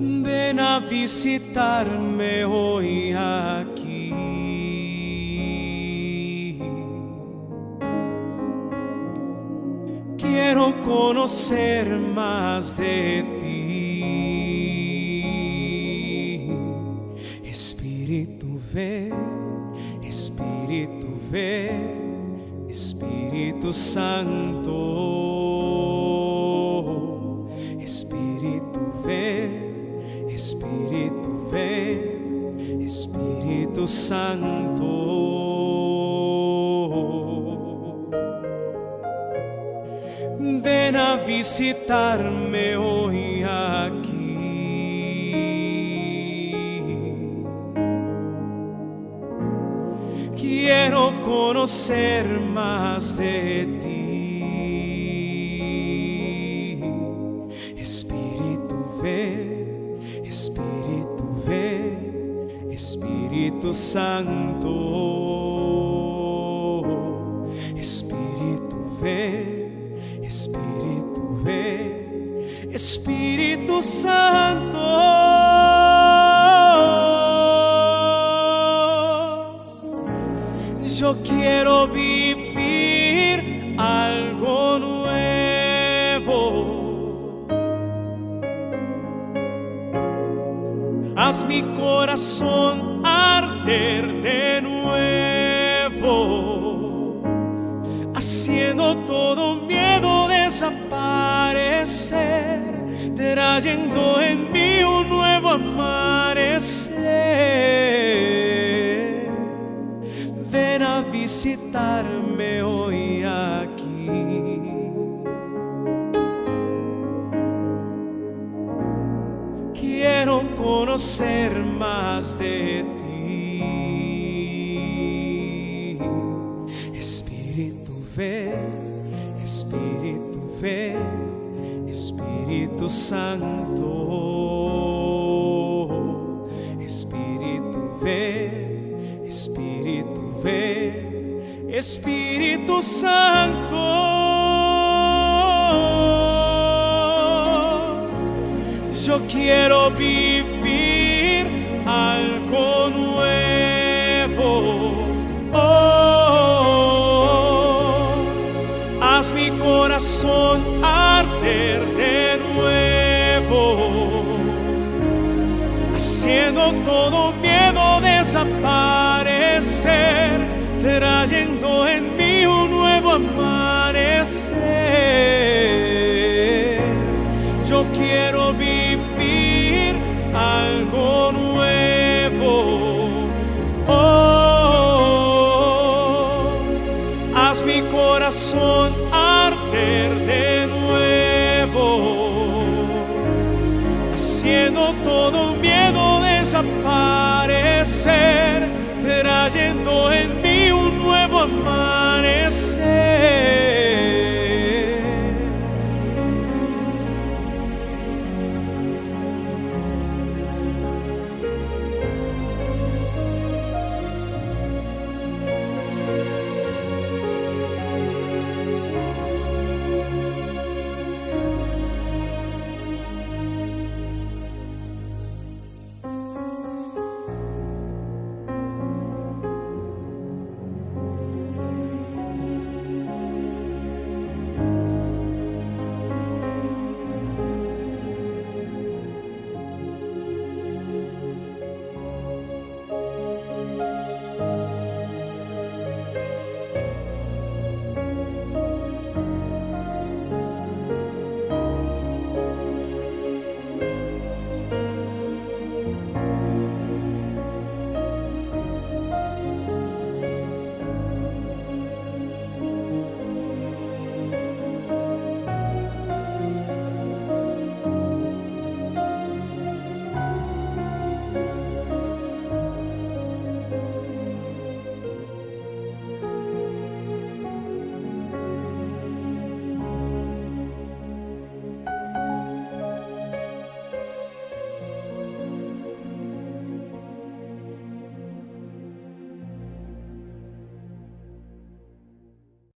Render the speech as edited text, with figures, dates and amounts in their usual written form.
Ven a visitarme hoy aquí. Quiero conocer más de ti. Espíritu ven, Espíritu ven, Espíritu Santo. Espíritu ven, Espíritu ven, Espíritu Santo. Ven a visitarme hoy aquí. Quiero conocer más de ti. Espíritu ven, Espíritu ven, Espíritu Santo. Espíritu ven, Espíritu ven, Espíritu Santo. Yo quiero vivir algo nuevo. Haz mi corazón arder de nuevo, haciendo todo miedo desaparecer, trayendo en mí un nuevo amanecer. Ven a visitarme hoy aquí. Quiero conocer más de ti. Espíritu ven, Espíritu ven, Espíritu Santo. Espíritu ven, Espíritu ven, Espíritu Santo. Yo quiero vivir algo nuevo. Oh, haz mi corazón arder de nuevo, haciendo todo miedo desaparecer, trayendo en mí un nuevo amanecer. Yo quiero vivir algo nuevo. Oh, haz mi corazón arder de nuevo, haciendo todo miedo desaparecer, trayendo en mí un nuevo amanecer.